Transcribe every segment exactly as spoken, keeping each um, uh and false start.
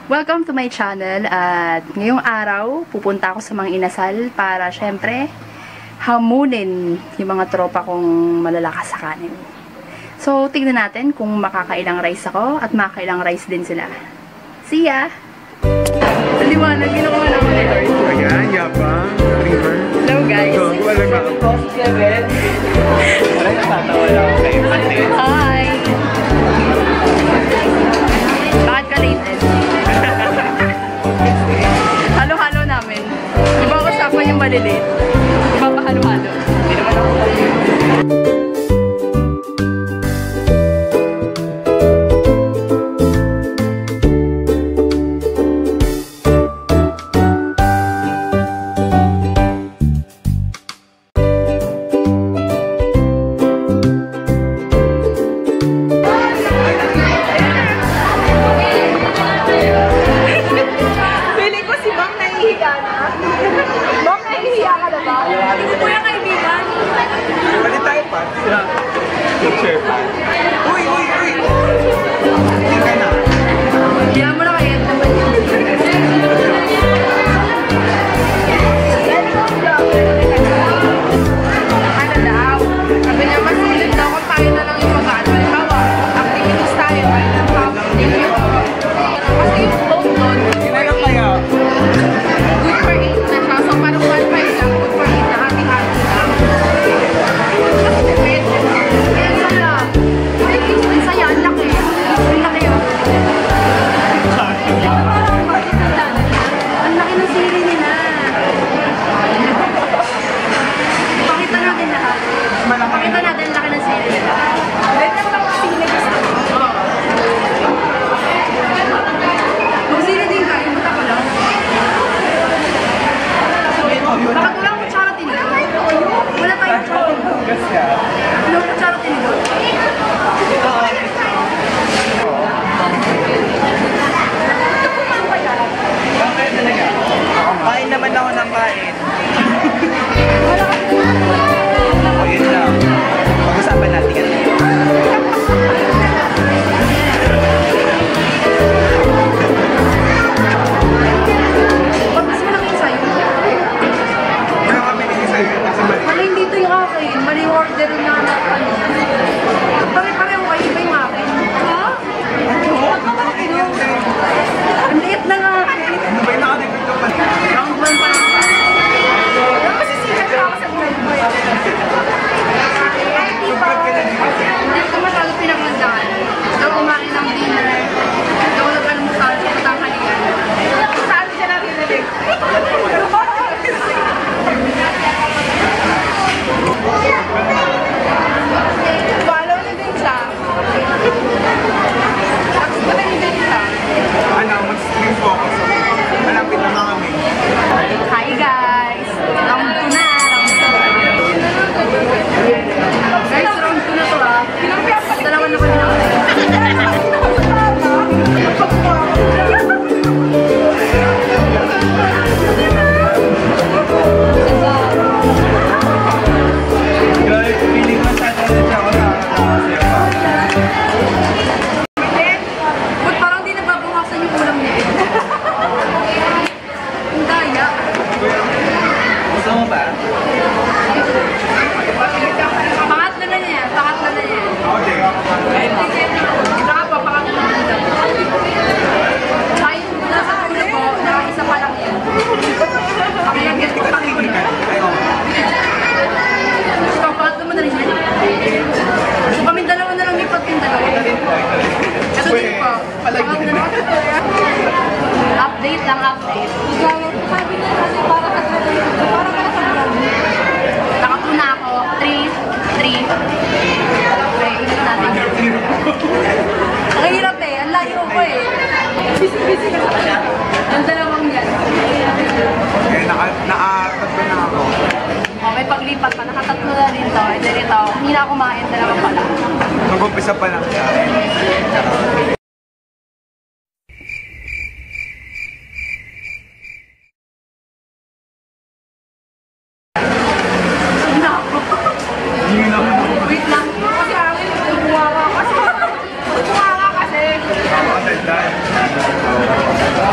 Welcome to my channel at ngayong araw pupunta ako sa mga inasal para syempre hamunin yung mga tropa kong malalakas sa kanin. So tignan natin kung makakailang rice ako at makakailang rice din sila. See ya! Liwanag, ginawa na ako ni Lord. Ayan, yabang, river. Hello guys! Wala ka. Wala yung tatawa lang kayo. Hi! Bakit ka late? Halo-halo namin. Di ba usapan yung malilate? Di ba mahalo-halo? Hindi naman ako. Picture pa. Uy, uy, uy! Hindi ka na. Kaya mo na kayo naman yun. Ano daw? Sabi niya, mas ulit daw kung tayo na lang yung mag-ano. Halimbawa, activities tayo. Tayo ng pop-video. Kasi yung phone doon. Hindi lang kaya. Good for eight na siya. So, parang one five lang. Good for eight na hati-hati lang. Kasi depende. Kaya sana. Ay, ang saya. Ang laki. Ang laki yun. Ang laki ng sili nila. Pakita natin lahat. Pakita natin ang laki ng sili nila. Dahil lang lang sili gusto ko. Kung sili din ka, imuta ko lang. Bakit wala akong kutsara tinidor? Wala tayong kutsara tinidor. Wala akong kutsara tinidor. Kain naman ako ng kain. Wala ka. O, yun lang. Pag-usapan natin yan. Pag mas malaki yung sa'yo. Wala kami naging sa'yo. Kasi mali. Mali hindi ito yung akin. Mali yung order na ano. Pare-pareho kayo iba yung akin. Ha? Ang liit na nga. Ano ba yung nakadikit ka pa? Round one pa lang. Pero masisikat ka ako sa buhay mo. Hindi pa. Hindi ko masyado pinaglandaan. Daw kumain ng dinner. Daw nag-almusal sa patanghalian. Saan siya narinig? Follow na din siya. Tapos ba din din siya? Ano, mag-stream focus. Malapit na kami. Hi guys! Round two na! Round two. Guys, round two na to ah. Dalawa na kami na. Grabe, feeling mo sa atin siya ako nakakasaya pa. Ba't parang di nababawasan yung ulam niya? Ang daya. Gusto mo ba? Pangatlo na niya. Pangatlo na niya. Okay. Saka pa, pangatlo na niya. Tsaka yung nasa ulo ko, nakaisa pa lang yan. Ang lagyan ko pa rin. Ikaw, pangatlo mo na rin yan. So kami dalawa na lang lipat yung dalawa. Ito din po. Pangatlo na. Update lang, update. Sabi na kasi para ka sa para ka sa nakapuna ako. three, three. Okay, ito natin. Ang hirap eh. Ang layo ko eh. Busy-busy ka sa ang dalawang yan. Okay, naka-tatlo na ako. Oh, may paglipat pa. Nakatatlo na rin to. And then ito, hindi na ako kumain. Dalawa pala. Mag-umpisa pa lang siya. Wait lang. Kasi amin, bumawa kasi. Bumawa kasi. Ako kasi dahil.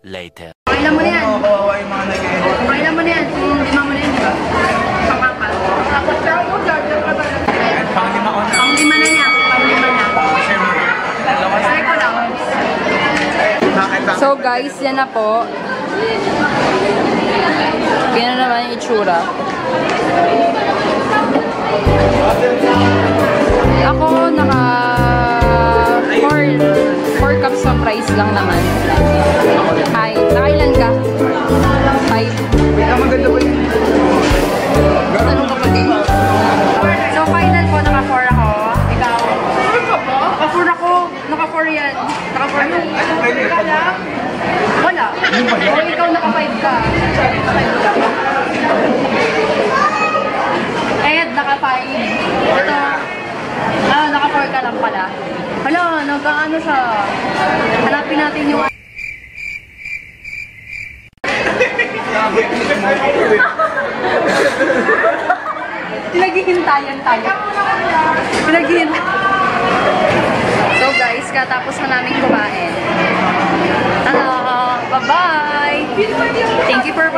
later. Pakailan mo na yan. Oo, kawawa yung mga nag-edit. Pakailan mo na yan. Kung lima mo na yan, di ba? Pang-apat. Panglima ko na. Pang-lima na yan. Pang-lima na. Siyempre. Dalawa na. Try ko lang. Bakit ba? So guys, yan na po. Ganyan na naman yung itsura. Ako, naka four cups of rice lang naman. Hi. Nakailan ka? Five. Wait, ah, maganda ba yun? Tanong ka pa din. So final po, naka four ako. Ikaw? Naka four ako. Naka four yan. Naka four yan. Ano pwede? Wala. O ikaw naka five ka. Ed, naka five. Ito. Ah, naka four ka lang pala. Hala, nagkaano siya. Hanapin natin yung... Pinaghihintayan tayo. Pinaghihintayan. So guys, katapos na namin kumain. Hello! Bye-bye! Thank you for